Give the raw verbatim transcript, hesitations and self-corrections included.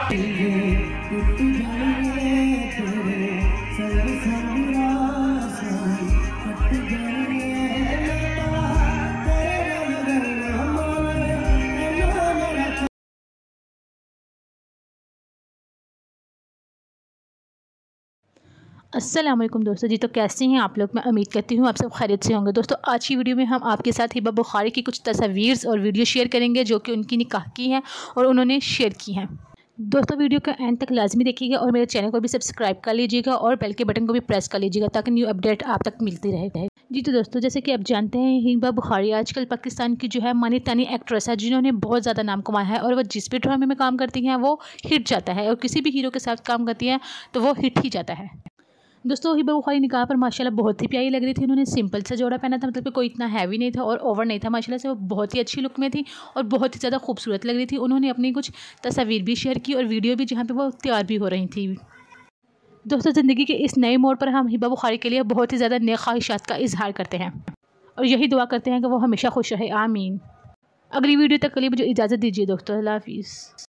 अस्सलाम वालेकुम दोस्तों जी। तो कैसे हैं आप लोग? मैं उम्मीद करती हूँ आप सब खैरियत से होंगे। दोस्तों आज की वीडियो में हम आपके साथ हिबा बुखारी की कुछ तस्वीर और वीडियो शेयर करेंगे जो कि उनकी निकाह की हैं और उन्होंने शेयर की हैं। दोस्तों वीडियो का एंड तक लाजमी देखिएगा और मेरे चैनल को भी सब्सक्राइब कर लीजिएगा और बेल के बटन को भी प्रेस कर लीजिएगा ताकि न्यू अपडेट आप तक मिलती रहे। जी तो दोस्तों जैसे कि आप जानते हैं हिबा बुखारी आजकल पाकिस्तान की जो है मानी तानी एक्ट्रेस है जिन्होंने बहुत ज़्यादा नाम कमाया है और वो जिस भी ड्रामे में काम करती हैं वो हिट जाता है और किसी भी हीरो के साथ काम करती हैं तो वो हिट ही जाता है। दोस्तों हिबा बुखारी निकाह पर माशाल्लाह बहुत ही प्यारी लग रही थी। उन्होंने सिंपल सा जोड़ा पहना था, मतलब कि कोई इतना हैवी नहीं था और ओवर नहीं था। माशाल्लाह से वो बहुत ही अच्छी लुक में थी और बहुत ही ज़्यादा खूबसूरत लग रही थी। उन्होंने अपनी कुछ तस्वीर भी शेयर की और वीडियो भी जहाँ पे वो तैयार भी हो रही थी। दोस्तों ज़िंदगी के इस नए मोड़ पर हम हिबा बुखारी के लिए बहुत ही ज़्यादा नेक ख्वाहिशात का इजहार करते हैं और यही दुआ करते हैं कि वो हमेशा खुश रहे, आमीन। अगली वीडियो तक के लिए मुझे इजाज़त दीजिए दोस्तों, अल्लाह हाफिज़।